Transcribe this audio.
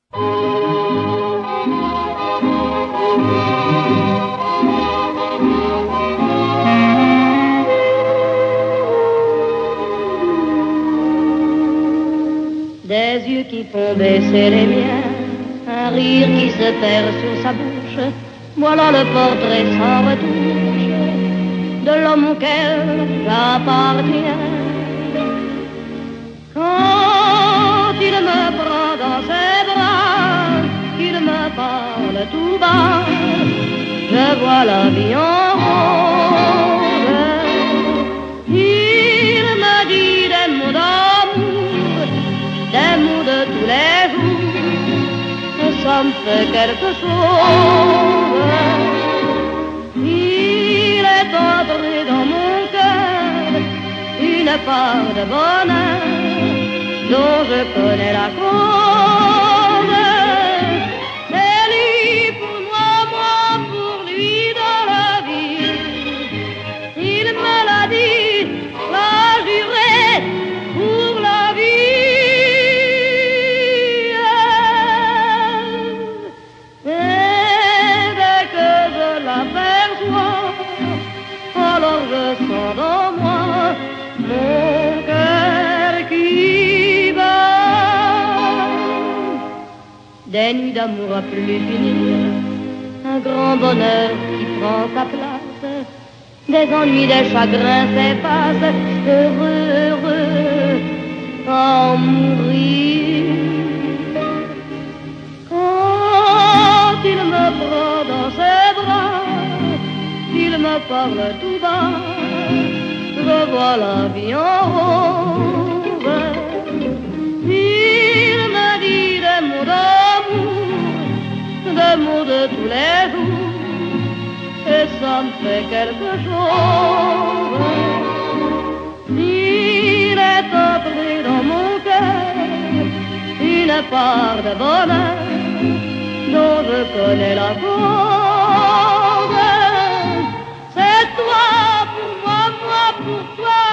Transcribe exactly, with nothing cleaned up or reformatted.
Des yeux qui font baisser les miens, un rire qui se perd sur sa bouche, voilà le portrait sans retouche de l'homme auquel j'appartiens. Quand il me prend dans ses bras, qu'il me parle tout bas, je vois la vie en rose. Il me dit des mots d'amour, des mots de tous les jours, et ça me fait quelque chose. Il est entré dans mon cœur une part de bonheur dont je connais la cause. C'est lui pour moi, moi pour lui dans la vie. Il me l'a dit, l'a juré pour la vie. Et dès que je l'aperçois, alors je sens dans moi mon cœur qui bat. Des nuits d'amour à plus finir, un grand bonheur qui prend sa place, des ennuis, des chagrins s'effacent, heureux, heureux, à en mourir. Quand il me prend dans ses bras, il me parle tout bas, je vois la vie en rose. Il me dit des mots d'amour, des mots de tous les jours, et ça me fait quelque chose. Il est entré dans mon cœur une part de bonheur dont je connais la cause. C'est toi pour moi, moi pour toi.